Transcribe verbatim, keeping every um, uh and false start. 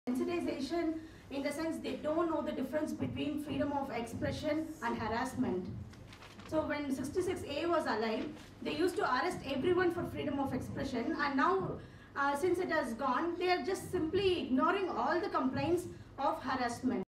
Sensitization in the sense they don't know the difference between freedom of expression and harassment. So when sixty-six A was alive, they used to arrest everyone for freedom of expression, and now uh, since it has gone, they are just simply ignoring all the complaints of harassment.